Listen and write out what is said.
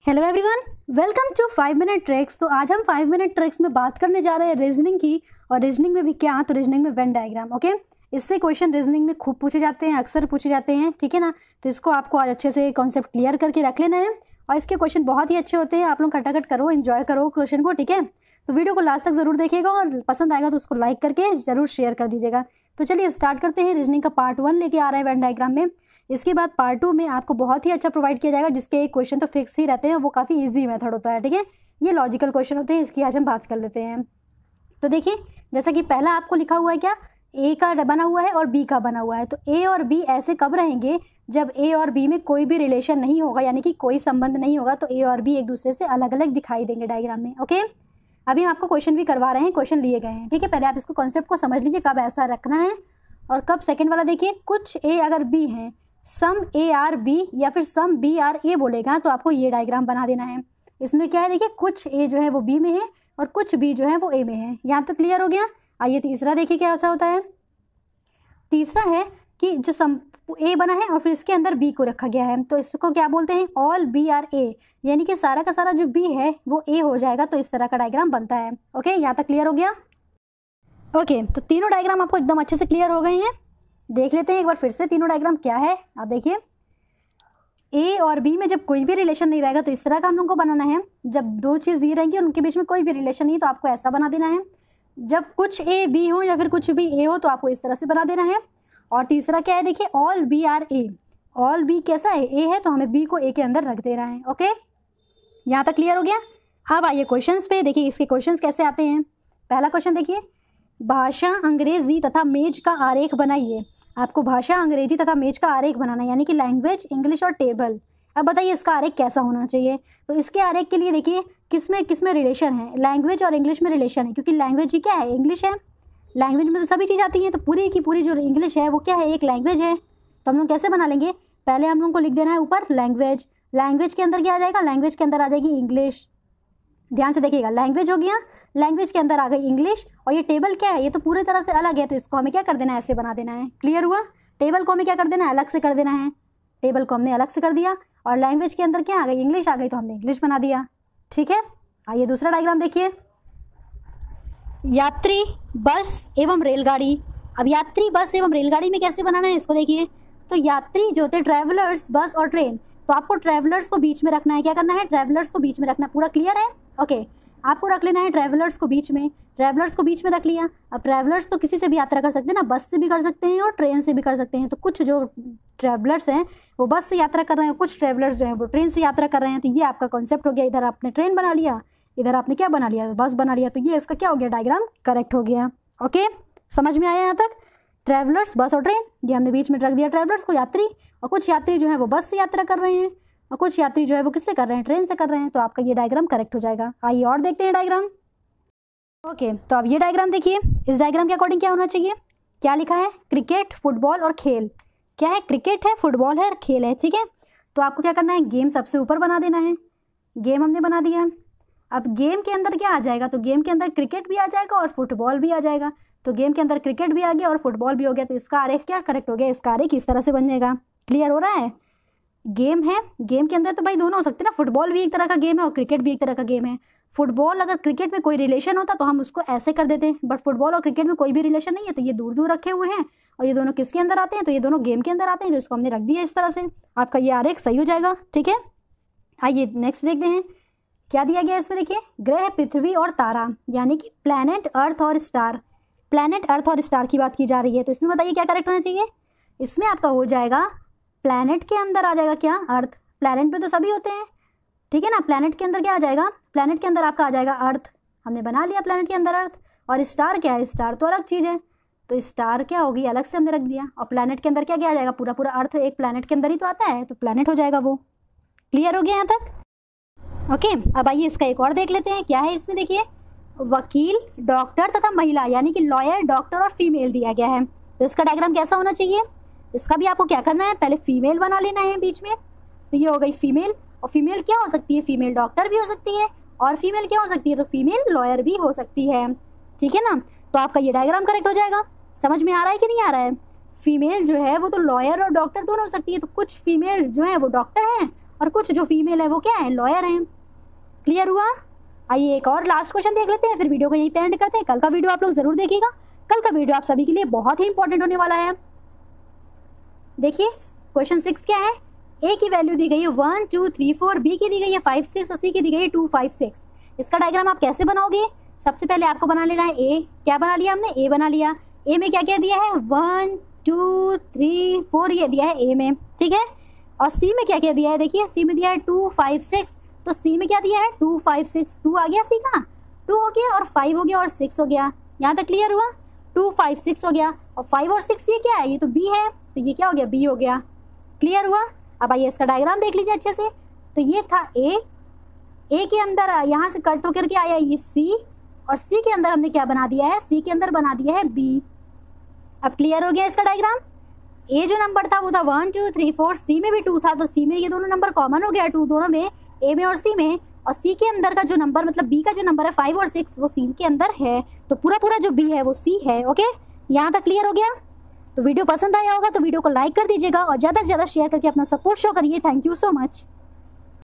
Hello everyone, welcome to 5 minute tricks. तो आज हम 5 मिनट ट्रिक्स में बात करने जा रहे हैं रीजनिंग की। और रीजनिंग में भी क्या, तो रीजनिंग में वेन डायग्राम। ओके, इससे क्वेश्चन रीजनिंग में खूब पूछे जाते हैं, अक्सर पूछे जाते हैं, ठीक है ना। तो इसको आपको आज अच्छे से कॉन्सेप्ट क्लियर करके रख लेना है। और इसके क्वेश्चन बहुत ही अच्छे होते हैं, आप लोग खटाखट करो, एंजॉय करो क्वेश्चन को, ठीक है। तो वीडियो को लास्ट तक जरूर देखिएगा और पसंद आएगा तो उसको लाइक करके जरूर शेयर कर दीजिएगा। तो चलिए स्टार्ट करते हैं। रीजनिंग का पार्ट 1 लेके आ रहा है वेन डायग्राम में। इसके बाद पार्ट 2 में आपको बहुत ही अच्छा प्रोवाइड किया जाएगा, जिसके एक क्वेश्चन तो फिक्स ही रहते हैं, वो काफ़ी इजी मेथड होता है, ठीक है। ये लॉजिकल क्वेश्चन होते हैं, इसकी आज हम बात कर लेते हैं। तो देखिए, जैसा कि पहला आपको लिखा हुआ है क्या, ए का बना हुआ है और बी का बना हुआ है। तो ए और बी ऐसे कब रहेंगे, जब ए और बी में कोई भी रिलेशन नहीं होगा, यानी कि कोई संबंध नहीं होगा, तो ए और बी एक दूसरे से अलग अलग दिखाई देंगे डायग्राम में। ओके, अभी हम आपको क्वेश्चन भी करवा रहे हैं, क्वेश्चन लिए गए हैं, ठीक है। पहले आप इसको कॉन्सेप्ट को समझ लीजिए, कब ऐसा रखना है और कब। सेकंड वाला देखिए, कुछ ए अगर बी है, सम ए आर बी या फिर सम बी आर ए बोलेगा, तो आपको ये डायग्राम बना देना है। इसमें क्या है, देखिए कुछ ए जो है वो बी में है और कुछ बी जो है वो ए में है। यहाँ तक क्लियर हो गया। आइए तीसरा देखिए क्या ऐसा होता है। तीसरा है कि जो सम ए बना है और फिर इसके अंदर बी को रखा गया है, तो इसको क्या बोलते हैं, ऑल बी आर ए, यानी कि सारा का सारा जो बी है वो ए हो जाएगा। तो इस तरह का डायग्राम बनता है। ओके, यहाँ तक क्लियर हो गया। ओके, तो तीनों डायग्राम आपको एकदम अच्छे से क्लियर हो गए हैं। देख लेते हैं एक बार फिर से तीनों डायग्राम क्या है। आप देखिए, ए और बी में जब कोई भी रिलेशन नहीं रहेगा तो इस तरह का हम लोग को बनाना है। जब दो चीज़ दी रहेंगी उनके बीच में कोई भी रिलेशन नहीं, तो आपको ऐसा बना देना है। जब कुछ ए बी हो या फिर कुछ भी ए हो, तो आपको इस तरह से बना देना है। और तीसरा क्या है, देखिए all B are A. All B कैसा है, ए है, तो हमें बी को ए के अंदर रख देना है। ओके, यहाँ तक क्लियर हो गया। अब आइए क्वेश्चंस पे। देखिए इसके क्वेश्चंस कैसे आते हैं। पहला क्वेश्चन देखिए, भाषा अंग्रेजी तथा मेज का आरेख बनाइए। आपको भाषा अंग्रेजी तथा मेज का आरेख बनाना है, यानी कि लैंग्वेज, इंग्लिश और टेबल। अब बताइए इसका आरेख कैसा होना चाहिए। तो इसके आरेख के लिए देखिए किसमें किसमें रिलेशन है, लैंग्वेज और इंग्लिश में रिलेशन है, क्योंकि लैंग्वेज ही क्या है, इंग्लिश है। लैंग्वेज में तो सभी चीज़ आती हैं, तो पूरी की पूरी जो इंग्लिश है वो क्या है, एक लैंग्वेज है। तो हम लोग कैसे बना लेंगे, पहले हम लोग को लिख देना है ऊपर लैंग्वेज। लैंग्वेज के अंदर क्या आ जाएगा, लैंग्वेज के अंदर आ जाएगी इंग्लिश। ध्यान से देखिएगा, लैंग्वेज हो गया, लैंग्वेज के अंदर आ गई इंग्लिश। और ये टेबल क्या है, ये तो पूरी तरह से अलग है, तो इसको हमें क्या कर देना है, ऐसे बना देना है। क्लियर हुआ। टेबल को हमें क्या कर देना है, अलग से कर देना है। टेबल को हमने अलग से कर दिया और लैंग्वेज के अंदर क्या आ गई, इंग्लिश आ गई, तो हमने इंग्लिश बना दिया। ठीक है, आइए दूसरा डायग्राम देखिए। यात्री बस एवं रेलगाड़ी। अब यात्री बस एवं रेलगाड़ी में कैसे बनाना है इसको देखिए। तो यात्री जो होते हैं ट्रैवलर्स, बस और ट्रेन, तो आपको ट्रैवलर्स को बीच में रखना है। क्या करना है, ट्रैवलर्स को बीच में रखना। पूरा क्लियर है। ओके, आपको रख लेना है ट्रैवलर्स को बीच में। ट्रैवलर्स को बीच में रख लिया। अब ट्रैवलर्स तो किसी से भी यात्रा कर सकते हैं ना, बस से भी कर सकते हैं और ट्रेन से भी कर सकते हैं। तो कुछ जो ट्रैवलर्स हैं वो बस से यात्रा कर रहे हैं, कुछ ट्रैवलर्स जो हैं वो ट्रेन से यात्रा कर रहे हैं। तो ये आपका कॉन्सेप्ट हो गया। इधर आपने ट्रेन बना लिया, इधर आपने क्या बना लिया, बस बना लिया। तो ये इसका क्या हो गया, डायग्राम करेक्ट हो गया। ओके, समझ में आया यहाँ तक। ट्रैवलर्स, बस और ट्रेन, ये हमने बीच में रख दिया ट्रैवलर्स को, यात्री। और कुछ यात्री जो है वो बस से यात्रा कर रहे हैं और कुछ यात्री जो है वो किससे कर रहे हैं, ट्रेन से कर रहे हैं। तो आपका ये डायग्राम करेक्ट हो जाएगा। आइए और देखते हैं डायग्राम। ओके, तो अब ये डायग्राम देखिए। इस डायग्राम के अकॉर्डिंग क्या होना चाहिए, क्या लिखा है, क्रिकेट, फुटबॉल और खेल। क्या है, क्रिकेट है, फुटबॉल है और खेल है, ठीक है। तो आपको क्या करना है, गेम सबसे ऊपर बना देना है। गेम हमने बना दिया। अब गेम के अंदर क्या आ जाएगा, तो गेम के अंदर क्रिकेट भी आ जाएगा और फुटबॉल भी आ जाएगा। तो गेम के अंदर क्रिकेट भी आ गया और फुटबॉल भी हो गया। तो इसका आरेख क्या करेक्ट हो गया, इसका आरेख इस तरह से बन जाएगा। क्लियर हो रहा है। गेम है, गेम के अंदर तो भाई दोनों हो सकते हैं ना, फुटबॉल भी एक तरह का गेम है और क्रिकेट भी एक तरह का गेम है। फुटबॉल अगर क्रिकेट में कोई रिलेशन होता तो हम उसको ऐसे कर देते हैं, बट फुटबॉल और क्रिकेट में कोई भी रिलेशन नहीं है, तो ये दूर दूर रखे हुए हैं और ये दोनों किसके अंदर आते हैं, तो ये दोनों गेम के अंदर आते हैं। तो इसको हमने रख दिया इस तरह से। आपका ये आरेख सही हो जाएगा, ठीक है। आइए नेक्स्ट देखते हैं क्या दिया गया इसमें। देखिए, ग्रह, पृथ्वी और तारा, यानी कि प्लैनेट, अर्थ और स्टार। प्लैनेट, अर्थ और स्टार की बात की जा रही है। तो इसमें बताइए क्या करेक्ट होना चाहिए। इसमें आपका हो जाएगा, प्लैनेट के अंदर आ जाएगा क्या, अर्थ। प्लैनेट पे तो सभी होते हैं, ठीक है ना। प्लैनेट के अंदर क्या आ जाएगा, प्लैनेट के अंदर आपका आ जाएगा अर्थ। हमने बना लिया प्लैनेट के अंदर अर्थ। और स्टार क्या है, स्टार तो अलग चीज़ है, तो स्टार क्या होगी, अलग से हमने रख दिया। और प्लैनेट के अंदर क्या क्या आ जाएगा, पूरा पूरा अर्थ एक प्लैनेट के अंदर ही तो आता है, तो प्लैनेट हो जाएगा वो। क्लियर हो गया यहाँ तक। ओके, अब आइए इसका एक और देख लेते हैं क्या है इसमें। देखिए, वकील, डॉक्टर तथा महिला, यानी कि लॉयर, डॉक्टर और फीमेल दिया गया है। तो इसका डायग्राम कैसा होना चाहिए, इसका भी आपको क्या करना है, पहले फीमेल बना लेना है बीच में। तो ये हो गई फीमेल। और फीमेल क्या हो सकती है, फीमेल डॉक्टर भी हो सकती है और फीमेल क्या हो सकती है, तो फीमेल लॉयर भी हो सकती है, ठीक है ना। तो आपका ये डायग्राम करेक्ट हो जाएगा। समझ में आ रहा है कि नहीं आ रहा है। फीमेल जो है वो तो लॉयर और डॉक्टर दोनों हो सकती है। तो कुछ फीमेल जो है वो डॉक्टर हैं और कुछ जो फीमेल है वो क्या है, लॉयर हैं। क्लियर हुआ? आइए एक और लास्ट क्वेश्चन देख लेते हैं, फिर वीडियो को यहीं पे एंड करते हैं। कल का वीडियो आप लोग जरूर देखिएगा, कल का वीडियो आप सभी के लिए बहुत ही इंपॉर्टेंट होने वाला है। देखिए क्वेश्चन 6 क्या है, ए की वैल्यू दी गई है 1 2 3 4, बी की दी गई है 5 6 और सी की दी गई है 2 5 6। इसका डायग्राम आप कैसे बनाओगे? सबसे पहले आपको बना लेना है ए। क्या बना लिया हमने? ए बना लिया। ए में क्या क्या दिया है? 1 2 3 4 ये दिया है ए में, ठीक है। और सी में क्या क्या दिया है? देखिए सी में दिया है 2 5 6, तो सी में क्या दिया है? 2 5 6। 2 आ गया सी का, 2 हो गया और 5 हो गया और 6 हो गया। यहाँ तक क्लियर हुआ? 2 5 6 हो गया और 5 और 6 ये क्या है? ये तो बी है, तो ये क्या हो गया? बी हो गया। क्लियर हुआ? अब आइए इसका डायग्राम देख लीजिए अच्छे से। तो ये था ए के अंदर यहाँ से कट होकर के आया ये सी, और सी के अंदर हमने क्या बना दिया है? सी के अंदर बना दिया है बी। अब क्लियर हो गया इसका डायग्राम। ए जो नंबर था वो था 1 2 3 4, सी में भी 2 था, तो सी में ये दोनों नंबर कॉमन हो गया 2 दोनों में, ए में और सी में। और सी के अंदर का जो नंबर मतलब बी का जो नंबर है 5 और 6 वो सी के अंदर है, तो पूरा पूरा जो बी है वो सी है। ओके, यहाँ तक क्लियर हो गया? तो वीडियो पसंद आया होगा तो वीडियो को लाइक कर दीजिएगा और ज़्यादा से ज़्यादा शेयर करके अपना सपोर्ट शो करिए। Thank you so much.